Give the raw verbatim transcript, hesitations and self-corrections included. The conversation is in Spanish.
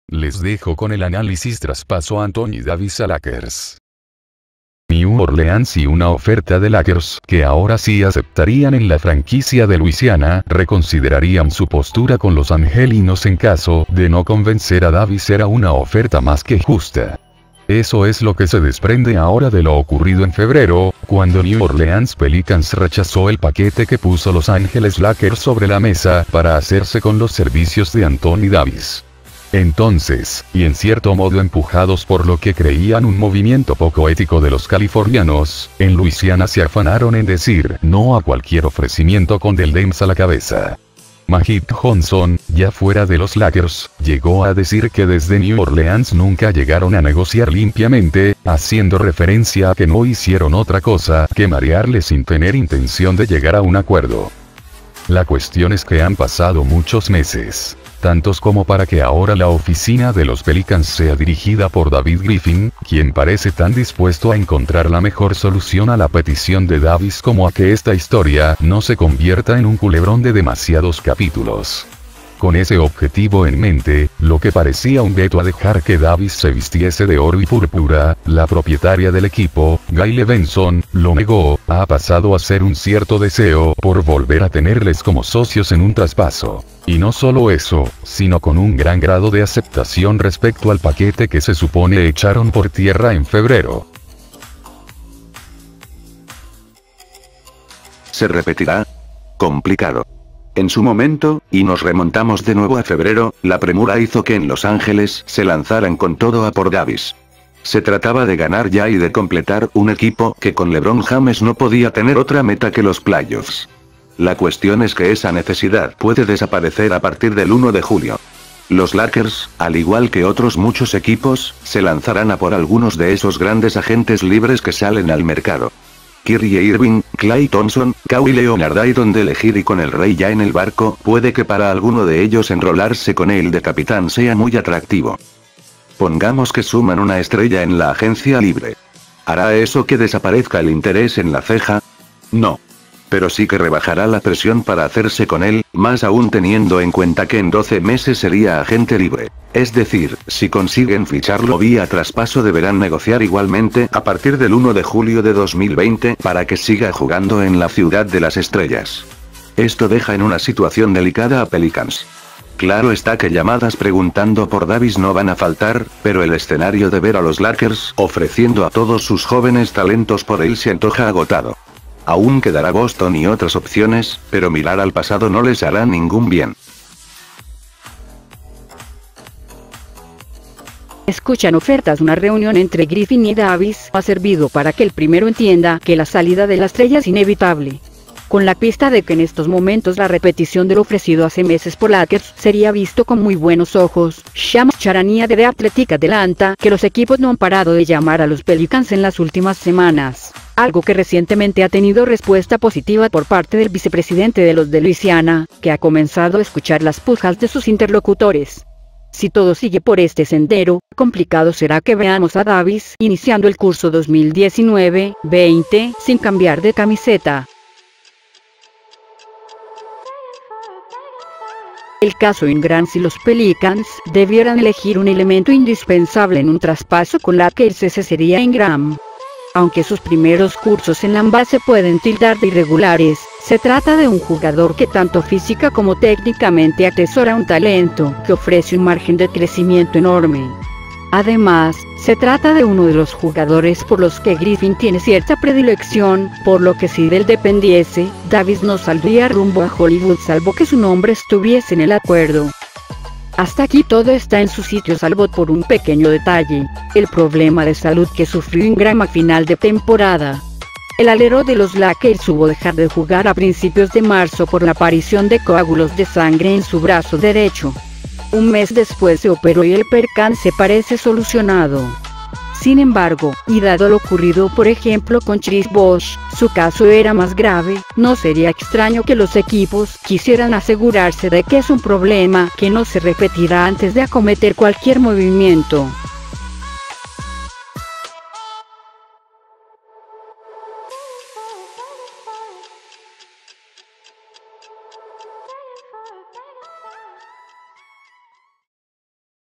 Les dejo con el análisis traspaso Anthony Davis a Lakers. New Orleans y una oferta de Lakers que ahora sí aceptarían en la franquicia de Luisiana, reconsiderarían su postura con los angelinos en caso de no convencer a Davis era una oferta más que justa. Eso es lo que se desprende ahora de lo ocurrido en febrero, cuando New Orleans Pelicans rechazó el paquete que puso Los Ángeles Lakers sobre la mesa para hacerse con los servicios de Anthony Davis. Entonces, y en cierto modo empujados por lo que creían un movimiento poco ético de los californianos, en Luisiana se afanaron en decir no a cualquier ofrecimiento con Del Dems a la cabeza. Magic Johnson, ya fuera de los Lakers, llegó a decir que desde New Orleans nunca llegaron a negociar limpiamente, haciendo referencia a que no hicieron otra cosa que marearle sin tener intención de llegar a un acuerdo. La cuestión es que han pasado muchos meses. Tantos como para que ahora la oficina de los Pelicans sea dirigida por David Griffin, quien parece tan dispuesto a encontrar la mejor solución a la petición de Davis como a que esta historia no se convierta en un culebrón de demasiados capítulos. Con ese objetivo en mente, lo que parecía un veto a dejar que Davis se vistiese de oro y púrpura, la propietaria del equipo, Gayle Benson, lo negó, ha pasado a ser un cierto deseo por volver a tenerles como socios en un traspaso. Y no solo eso, sino con un gran grado de aceptación respecto al paquete que se supone echaron por tierra en febrero. ¿Se repetirá? Complicado. En su momento, y nos remontamos de nuevo a febrero, la premura hizo que en Los Ángeles se lanzaran con todo a por Davis. Se trataba de ganar ya y de completar un equipo que con LeBron James no podía tener otra meta que los playoffs. La cuestión es que esa necesidad puede desaparecer a partir del uno de julio. Los Lakers, al igual que otros muchos equipos, se lanzarán a por algunos de esos grandes agentes libres que salen al mercado. Kyrie Irving, Klay Thompson, Kawhi Leonard hay donde elegir y con el rey ya en el barco, puede que para alguno de ellos enrolarse con él de capitán sea muy atractivo. Pongamos que suman una estrella en la agencia libre. ¿Hará eso que desaparezca el interés en la ceja? No. Pero sí que rebajará la presión para hacerse con él, más aún teniendo en cuenta que en doce meses sería agente libre. Es decir, si consiguen ficharlo vía traspaso deberán negociar igualmente a partir del uno de julio de dos mil veinte para que siga jugando en la ciudad de las estrellas. Esto deja en una situación delicada a Pelicans. Claro está que llamadas preguntando por Davis no van a faltar, pero el escenario de ver a los Lakers ofreciendo a todos sus jóvenes talentos por él se antoja agotado. Aún quedará Boston y otras opciones, pero mirar al pasado no les hará ningún bien. Escuchan ofertas. Una reunión entre Griffin y Davis ha servido para que el primero entienda que la salida de la estrella es inevitable. Con la pista de que en estos momentos la repetición de lo ofrecido hace meses por Lakers sería visto con muy buenos ojos, Shams Charania de The Athletic adelanta que los equipos no han parado de llamar a los Pelicans en las últimas semanas. Algo que recientemente ha tenido respuesta positiva por parte del vicepresidente de los de Luisiana, que ha comenzado a escuchar las pujas de sus interlocutores. Si todo sigue por este sendero, complicado será que veamos a Davis iniciando el curso dos mil diecinueve veinte sin cambiar de camiseta. El caso Ingram: si los Pelicans debieran elegir un elemento indispensable en un traspaso con Lakers, ese sería Ingram. Aunque sus primeros cursos en la N B A se pueden tildar de irregulares, se trata de un jugador que tanto física como técnicamente atesora un talento que ofrece un margen de crecimiento enorme. Además, se trata de uno de los jugadores por los que Griffin tiene cierta predilección, por lo que si de él dependiese, Davis no saldría rumbo a Hollywood salvo que su nombre estuviese en el acuerdo. Hasta aquí todo está en su sitio salvo por un pequeño detalle, el problema de salud que sufrió Ingram a final de temporada. El alero de los Lakers hubo dejar de jugar a principios de marzo por la aparición de coágulos de sangre en su brazo derecho. Un mes después se operó y el percance parece solucionado. Sin embargo, y dado lo ocurrido por ejemplo con Chris Bosh, su caso era más grave, no sería extraño que los equipos quisieran asegurarse de que es un problema que no se repetirá antes de acometer cualquier movimiento.